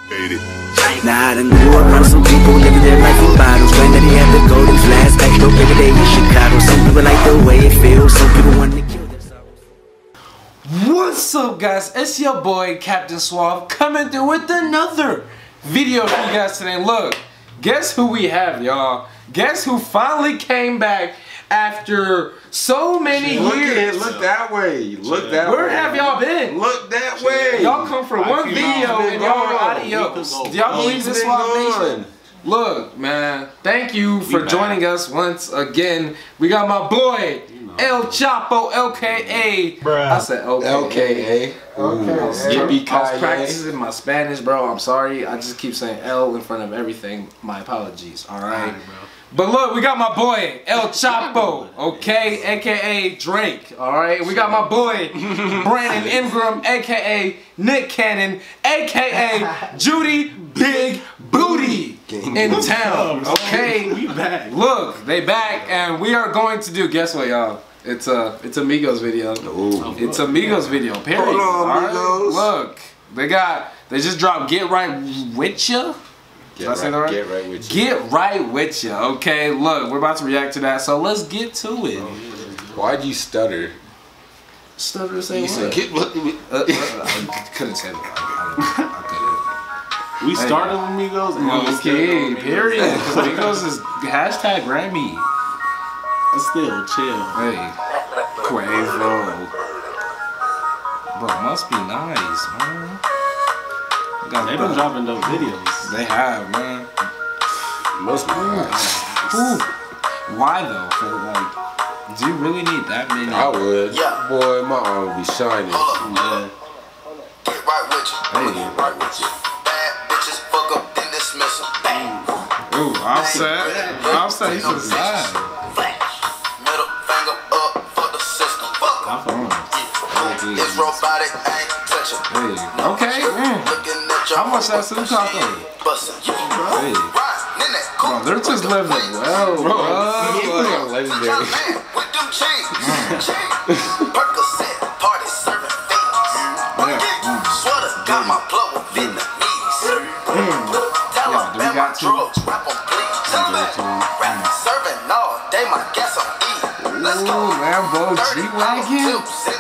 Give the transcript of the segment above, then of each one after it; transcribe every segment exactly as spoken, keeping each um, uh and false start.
Nah, I done grew up around some people living their life in bottles. Granddaddy had the golden flask, back door every day in Chicago. Some people like the way it feels, some people want to kill themselves. What's up, guys? It's your boy Captain Suave coming through with another video for you guys today. Look, guess who we have, y'all? Guess who finally came back after so many look years? At, look that way. Look that Where way. have y'all been? Look that way. Y'all come for one video and y'all are adios. Do y'all believe this, Suave Nation? Look, man, thank you for joining us once again. We got my boy El Chapo, L K A. Bruh. I said L K A. L K A. Okay. I was practicing my Spanish, bro. I'm sorry. I just keep saying L in front of everything. My apologies. All right. But look, we got my boy El Chapo, okay, aka Drake. All right. We got my boy Brandon Ingram, aka Nick Cannon, aka Judy Big Booty in town. Okay. We back. Look, they back, and we are going to do. Guess what, y'all? It's a it's a Migos video. Ooh. It's a Migos video. Period. Hold on, right? Migos. Look, they got they just dropped Get Right With Ya. Get right, right? Get right with you. Get right with you. Okay, look, we're about to react to that, so let's get to it. Why'd you stutter? Stutter to say you what? said get what? Uh, uh, I couldn't say that. I, I, I couldn't. We started with Migos and okay, period. Because Migos is hashtag Grammy. Still chill. Hey, Quavo. Bro, must be nice, man. They've been dropping those videos. They have, man. Must be nice. Ooh. Why though? For like, do you really need that many? I would. Yeah. Boy, my arm would be shining. Yeah. Get right with you. Hey. Get right with you. Bad bitches fuck up then dismiss them. Bang. Ooh, I'm sad. I'm sad. You should have signed. Middle finger up for the system. Fuck them. Yeah. It's robotic. I ain't touching. Hey. Okay. Mm. How much that suit cost though? Hey. Bro, they're just living well, bro. Bro, legendary. With them chains. Percocet, party serving fiends. Sweater got my plug with Vietnamese. Alabama drugs, rap on please. Rap serving all day, my gas on E. Let's go. Lambo G-Wagon.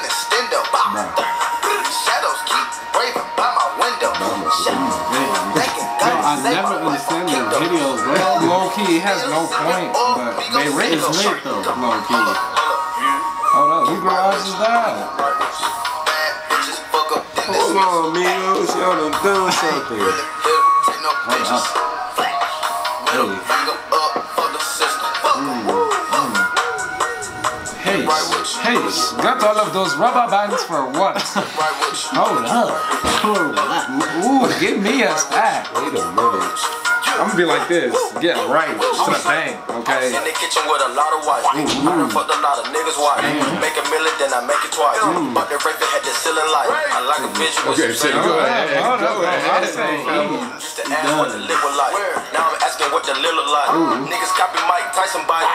Shadows keep waving by my window. I never understand the videos, bro. Low key, it has no point, but they rate It's lit though. low key. Hold up, who garage is that? Hold on, Migos. Y'all done done something. Hold up. Hey. Hey, hey, got all of those rubber bands for what? Hold up. Ooh, give me a stack. Wait a minute. I'm gonna be like this. Get right to the bank, okay? In the kitchen with a lot of wife. I done fucked a lot of niggas' wife. Make a million, then I make it twice. But the rape had the ceiling light. I like a bitch with Okay, so go ahead. Hold Go up, ahead. used to ask what the lip was like. Now I'm asking what the lip look like. Niggas copy Mike Tyson bite.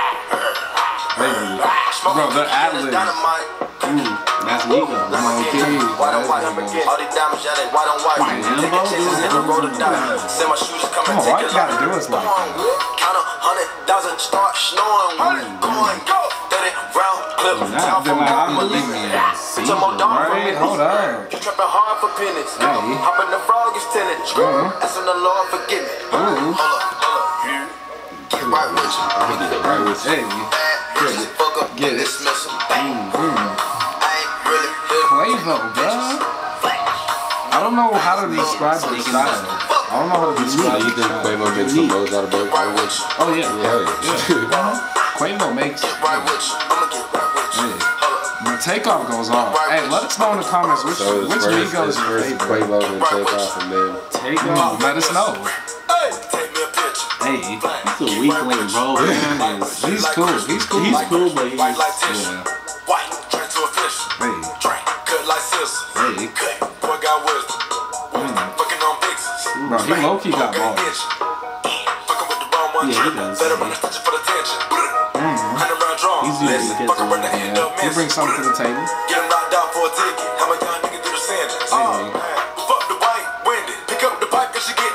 Bro, they're ad-libs. That's Migos. White on white. All these diamonds, yeah, they white on white. Take a chance and roll the dice. Send my shooters come and Come on, why take you it gotta like do us like that? count a hundred thousand, start snoring. Going, go. thirty round clip. Nah, then like, I'm believe me. Right, hold on. You trapping hard for pennies. Hop in the frog is tenant. Asking the Lord forgive me. Hold up, hold up. Get right with you. Get right with you. Hey, Bad bitches fuck up Get and it. dismiss them. I ain't really here. Quavo, bro. I don't know how to describe the style. I don't know how to describe You think Quavo makes some moves out of both? Right with you. Oh yeah, Hell yeah. Quavo makes. Get right with you. I'ma get right with you. Hey. The takeoff goes off. Hey, let us know in the comments which So it's which first, Migos it's is your first favorite. Quavo and Takeoff and then Take off. Let us know. Hey, take me a picture. Hey, He's a weakling, bro. Man, is- he's cool. He's cool. He's cool, but he's White like tissue. Yeah. White, turn to a fish. Hey. Drink, cut like scissors. Hey. Cut, boy got wisdom. Fucking on pixies. Bro, he low key got balls. Fucking with the wrong one. Yeah, he does. Better run the stitches for the tension. Hundred round draws. He's usually Listen, gets fucking run the around, hand Yeah, up, he miss. brings something to the table. Get him knocked out for a ticket. How my young nigga do the sentence? Hey. Oh, fuck the white, Wendy. Pick up the pipe and she get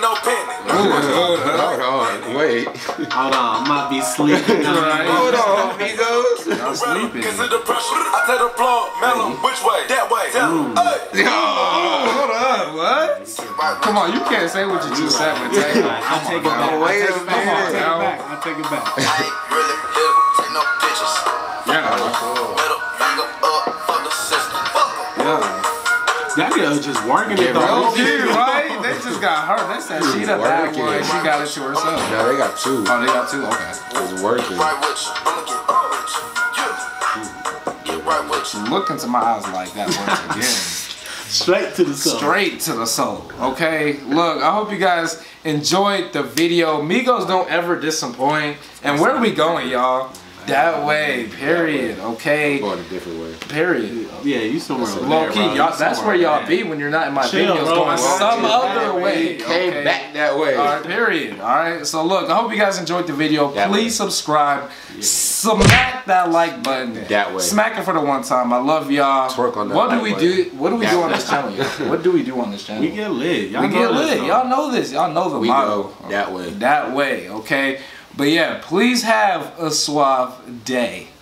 Hold on, wait. Hold on, I might be sleeping. Right. Hold on, amigos. Y'all sleeping. Cause of the pressure. I take the plug, mellow, which way? That way. Tell him, hey. Oh, hold up, what? Come on, you can't say what you just said, but take it. I take it back. Wait I a take it back. minute. I take it back. I take it back. I ain't really here to take no pictures. Yeah. Middle finger up for the system. Fuck 'em. Yeah. That girl just working it Oh, though. yeah, right? They just got hurt. They said she the bad one. She got it to herself. No, they got two. Oh, they got two? Okay. It's working. Right with you. I'ma get right with you. Yeah. Get right with you. Look into my eyes like that once again. Straight to the soul. Straight to the soul. Okay? Look, I hope you guys enjoyed the video. Migos don't ever disappoint. And where are we going, y'all? That way, period. Okay? Going a different way. Period. Yeah, you somewhere over Low there, key, bro. y'all, You that's somewhere where y'all over be there. when you're not in my Chill, videos bro. going Watch some it. other way. Came okay? back that way. All right, period. All right. So look, I hope you guys enjoyed the video. That Please way. subscribe. Smack that like button. That way. Smack it for the one time. I love y'all. Twerk on that What do like we button. do? What do we That do on way. this channel? y'all? What do we do on this channel? We get lit. Y'all We know get this, lit. though. Y'all know this. Y'all know the We motto. go that way. That way. Okay. But yeah, please have a suave day.